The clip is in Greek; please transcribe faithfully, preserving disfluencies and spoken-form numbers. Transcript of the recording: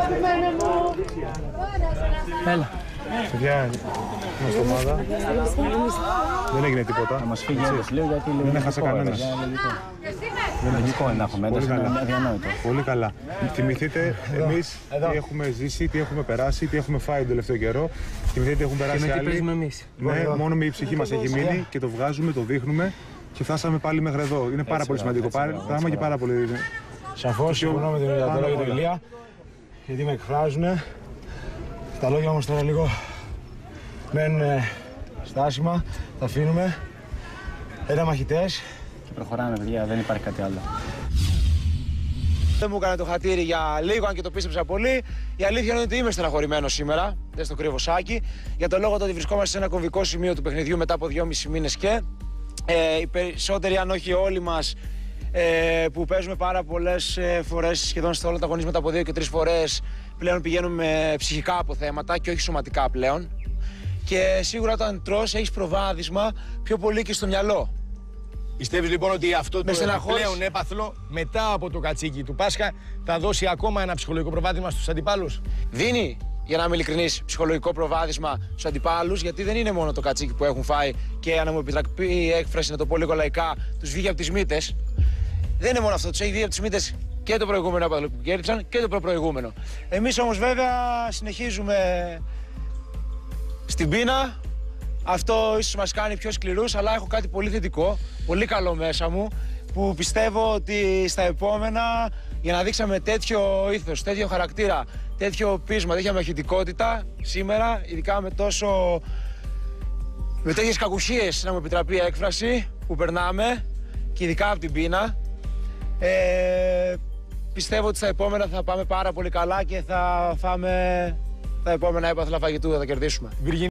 Έλα. Παιδιά, είμαστε ομάδα. Δεν έγινε τίποτα. Θα μας φύγει έντος λίγο γιατί λίγο δεν έχασε κανένας. Λογικό είναι να έχουμε έντος, είναι αδιανόητο. Πολύ καλά. Θυμηθείτε εμείς τι έχουμε ζήσει, τι έχουμε περάσει, τι έχουμε φάει τον τελευταίο καιρό. Θυμηθείτε τι έχουν περάσει άλλοι. Και με τι παίζουμε εμείς. Ναι, μόνο με η ψυχή μας έχει μείνει και το βγάζουμε, το δείχνουμε και φτάσαμε πάλι μέχρι εδώ. Είναι πάρα πολύ σημαντικό πράγμα και πάρα πολύ. Σαφώς συμφωνώ με τον Ιλιαδόρα και τον Ηλία, γιατί με εκφράζουν. Τα λόγια όμως τώρα λίγο μένουν στάσιμα, τα αφήνουμε. Ένα μαχητές. Και προχωράμε, παιδιά, δεν υπάρχει κάτι άλλο. Δεν μου έκανε το χατήρι για λίγο, αν και το πίστεψα πολύ. Η αλήθεια είναι ότι είμαι στεναχωρημένος σήμερα, δεν στο κρύβω σάκι, για το λόγο ότι βρισκόμαστε σε ένα κομβικό σημείο του παιχνιδιού μετά από δυόμισι μήνες και ε, οι περισσότεροι, αν όχι όλοι μας, ε, που παίζουμε πάρα πολλές ε, φορές σχεδόν σε όλα τα αγωνίσματα από δύο και τρεις φορές, πλέον πηγαίνουμε με ψυχικά αποθέματα και όχι σωματικά πλέον. Και σίγουρα όταν τρως έχεις προβάδισμα πιο πολύ και στο μυαλό. Πιστεύεις λοιπόν ότι αυτό το επιπλέον έπαθλο μετά από το κατσίκι του Πάσχα θα δώσει ακόμα ένα ψυχολογικό προβάδισμα στους αντιπάλους? Δίνει, για να είμαι ειλικρινής, ψυχολογικό προβάδισμα στους αντιπάλους, γιατί δεν είναι μόνο το κατσίκι που έχουν φάει και, αν μου επιτραπεί η έκφραση να το πω λίγο λαϊκά, τους βγήκε από τις μύτες. Δεν είναι μόνο αυτό, τους έχει βγει από τις μύτες και το προηγούμενο έπαθλο που κέρδισαν και το προπροηγούμενο. Εμείς όμως βέβαια συνεχίζουμε στην πείνα. Αυτό ίσως μας κάνει πιο σκληρούς, αλλά έχω κάτι πολύ θετικό, πολύ καλό μέσα μου, που πιστεύω ότι στα επόμενα, για να δείξαμε τέτοιο ήθος, τέτοιο χαρακτήρα, τέτοιο πείσμα, τέτοια μαχητικότητα, σήμερα, ειδικά με τόσο, με τέτοιες κακουσίες, να μου επιτραπεί η έκφραση, που περνάμε, και ειδικά από την πείνα, ε, πιστεύω ότι στα επόμενα θα πάμε πάρα πολύ καλά και θα φάμε τα επόμενα έπαθλα φαγητού, θα τα κερδίσουμε.